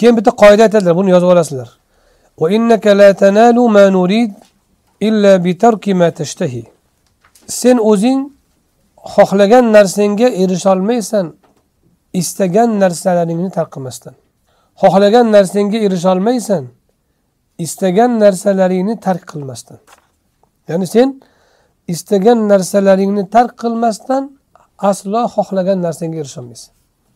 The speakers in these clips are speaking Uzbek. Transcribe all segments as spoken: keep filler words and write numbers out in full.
Keyin bitta qoida aytadilar, buni yozib olasizlar. Wa innaka la tanalu ma nurid illa bi tarki ma tashtahi. Sen o'zing xohlagan narsangga erisha olmaysan, istagan narsalaringni tark qilmasdan. Xohlagan narsangga erisha olmaysan, istagan narsalaringni tark qilmasdan. Ya'ni sen istagan narsalaringni tark qilmasdan aslo xohlagan narsangga erisha olmaysan.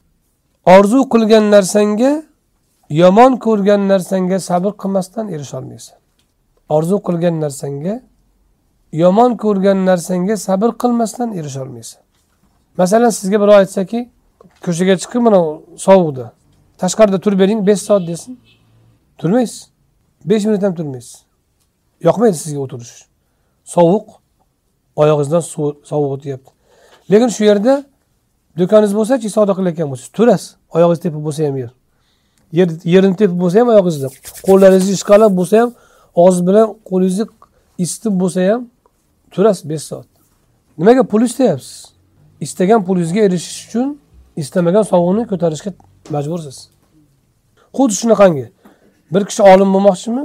Orzu qilgan narsangga, yomon ko'rgan narsangga sabr qilmasdan erisha olmaysan. Orzu qilgan narsangga, yomon ko'rgan narsangga sabr qilmasdan erisha olmaysan. Masalan, sizga birov aytsaki, ko'chaga chiqib mana sovuqda, tashqarida turib bering besh soat desin. Turmaysiz. besh minut ham turmaysiz. Yoqmaydi sizga o'tirish. Sovuq, oyog'ingizdan sovuq o'tyapti. Lekin shu yerda do'koningiz bo'lsa-chi, savdo qilayotgan bo'lsangiz, turasiz. Oyog'ingiz tepib bo'lsa ham yer. Yer yerini tepib bo'lsa ham oyog'ingizda, qo'llaringiz ishqalab bo'lsa ham, og'iz bilan qo'lingizni isitib bo'lsa ham turasiz besh soat. Nimaga pul istayapsiz? Istagan pulingizga erishish uchun istamagan sovuqni ko'tarishga majbursiz. Xuddi shunaqangi bir kishi olim bo'lmoqchimi?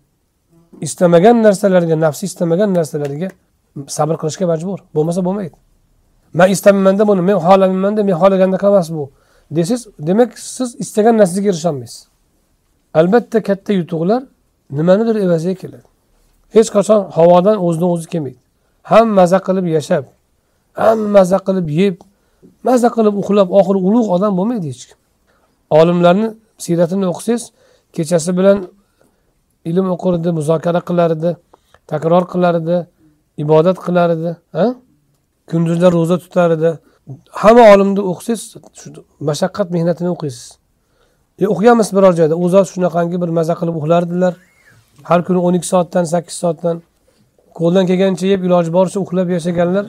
Istamagan narsalarga, nafsi istamagan narsalarga sabr qilishga majbur. Bo'lmasa bo'lmaydi. Men istamayman-da buni, men xohlamayman-da, men xohlaganda emas bu. Desiz, demak siz istagan narsaga erisha olmaysiz. Albatta katta yutuqlar nimanidir evaziga keladi. Hech qachon havodan o'zidan o'zi kelmaydi. Ham maza qilib yashab, ham maza qilib yeb, maza qilib uxlab, oxiri ulug' odam bo'lmaydi hech kim. Olimlarning siyratini o'qisangiz, kechasi bilan ilm o'qirdi, muzokara qilar edi, takror qilar edi, ibodat qilar edi, ha? Kunduzlar roza tutar edi. Hamma olimni o'qisangiz, shu mashaqqat mehnatini o'qiysiz. E o'qiganmiz biror joyda. U zot shunaqangi bir maza qilib uxlardilar. Har kuni o'n ikki soatdan, sakkiz soatdan qo'ldan kelgancha yeb, iloji boricha uxlab yashaganlar.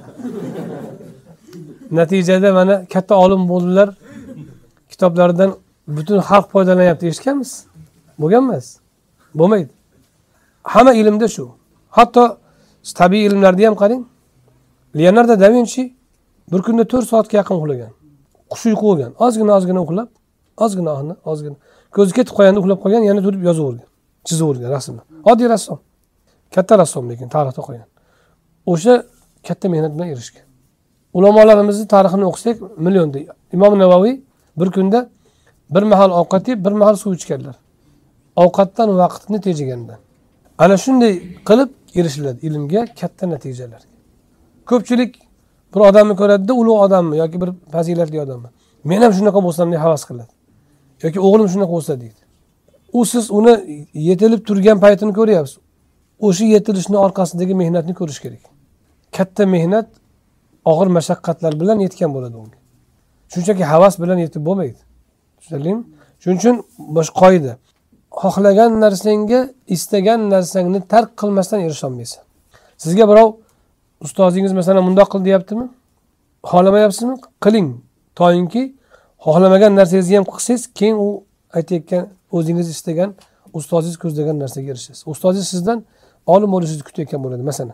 Natijada mana katta olim bo'ldilar. Kitoblaridan butun xalq foydalanyapti, eshitganmiz? Bo'lganmas? Bo'lmaydi. Hamma ilmda shu. Hatto tabiiy ilmlarda ham qarang. Leonardo da Vinci bir kunda to'rt soatga yaqin uxlagan. Qush uyqu olgan. Ozgina ozgina uxlab, ozgina ozgina, ozgina. Ko'zi ketib qolganda uxlab qolgan, yana turib yozavergan, chizavergan rasmni. Oddiy rassom. Katta rassom lekin tarixda qolgan. O'sha katta mehnat bilan erishgan. Ulamolarimizni tarixini o'qisak, millionda. Imom Navoiy bir kunda bir mahal ovqat yeb, bir mahal suv ichganlar. Ovqatdan vaqtni tejagandan. Ana shunday qilib erishiladi ilmga, katta natijalarga. Ko'pchilik bir odamni ko'radi-da, ulug' odammi yoki bir fazilatli odammi? Men ham shunaqa bo'lsam deb havas qiladi. Yoki o'g'lim shunaqa bo'lsa deydi. U siz uni yetilib turgan paytini ko'ryapsiz. O'sha yetilishning orqasidagi mehnatni ko'rish kerak. Katta mehnat og'ir mashaqqatlar bilan yetgan bo'ladi unga. Shunchaki havas bilan yetib bo'lmaydi. Tushundingmi? Shuning uchun bosh qoida. Xohlagan narsangga istagan narsangni tark qilmasdan erisha olmaysan. Sizga birov ustozingiz masalan bundoq qil deyaptimi? Xohlamayapsizmi? Qiling. Toyinki xohlamagan narsangizni ham qilsangiz, keyin u aytayotgan o'zingiz istagan, ustozingiz ko'zlagan narsaga erishasiz. Ustozingiz sizdan olim bo'lishingizni kutayotgan bo'ladi masalan.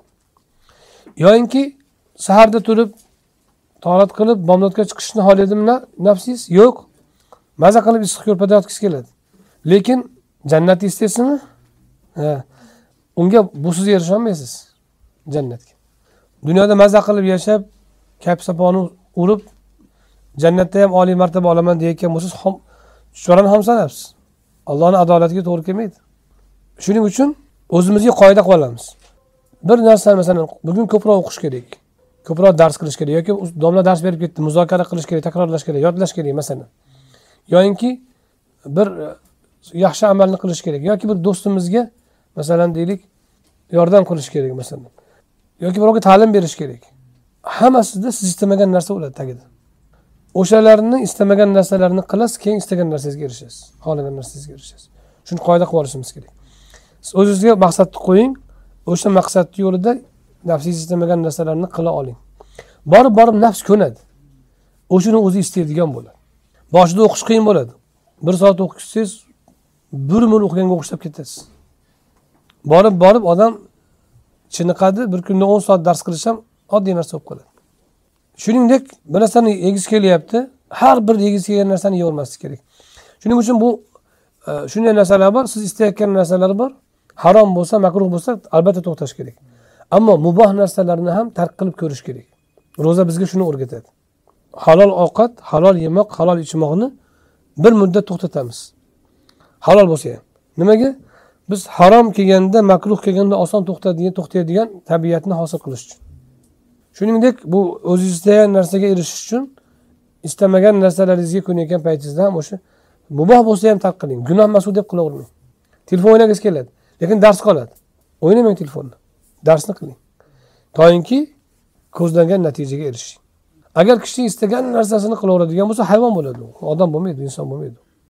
Yo'inki saharda turib, tahorat qilib, bomdodga chiqishni xohladimmi nafsingiz? Yo'q. Maza qilib issiq ko'rpada yotgisi keladi. Lekin jannatni istaysizmi? Ha. Unga busiz erisha olmaysiz jannatga. Dunyoda maza qilib yashab, kap-saponi urib, jannatda ham oliy martaba olaman deyotgan bo'lsangiz, chorani ham sanabsiz. Allohning adolatiga to'g'ri kelmaydi. Shuning uchun o'zimizga qoida qilib olamiz. Bir narsani masalan, bugun ko'proq o'qish kerak. Ko'proq dars qilish kerak yoki domla dars berib ketdi, muzokara qilish kerak, takrorlash kerak, yodlash kerak masalan. Yo'inki bir yaxshi amalni qilish kerak yoki bir do'stimizga masalan deylik yordam qilish kerak masalan. Yoki birovga ta'lim berish kerak. Hammasida siz istamagan narsa bo'ladi tagida. O'shalarni istamagan narsalarini qilasiz, keyin istagan narsangizga erishasiz. Xohlagan narsangizga erishasiz. Shuni qoida qilib olishimiz kerak. Siz o'zingizga maqsadni qo'ying, o'sha maqsad yo'lida nafsingiz istamagan narsalarni qila oling. Borib borib nafs ko'nadi. O'shuni o'zi istaydigan bo'ladi. Boshida o'qish qiyin bo'ladi. bir soat o'qishsiz, bir ming o'qiganga o'xshab ketasiz. Borib borib odam chiniqadi, bir kunda o'n soat dars qilish ham oddiy narsa bo'lib qoladi. Shuningdek, bir narsani yegiz kelyapti, har bir yegiz kelgan narsani yeyavermaslik kerak. Shuning uchun bu shunday narsalar bor, siz istayotgan narsalar bor. Harom bo'lsa, makruh bo'lsa, albatta to'xtash kerak. Ammo muboh narsalarni ham tark qilib ko'rish kerak. Roza bizga shuni o'rgatadi. Halol ovqat, halol yemoq, halol ichmoqni bir muddat to'xtatamiz. Halol bo'lsa ham. Nimaga? Biz harom kelganda, makruh kelganda oson to'xtaydigan, to'xtaydigan tabiatni hosil qilish uchun. Shuningdek, bu o'zingiz istagan narsaga erishish uchun istamagan narsalaringizga ko'nayotgan paytingizda ham o'sha muboh bo'lsa ham tark qiling. Gunoh emas deb qilavermang. Telefon o'ynagingiz keladi, lekin dars qoladi. O'ynamang telefonni. Darsni qiling. To'yinki ko'zlangan natijaga erishing. Agar kishi istagan narsasini qilaveradigan bo'lsa, hayvon bo'ladi u. Odam bo'lmaydi, inson bo'lmaydi.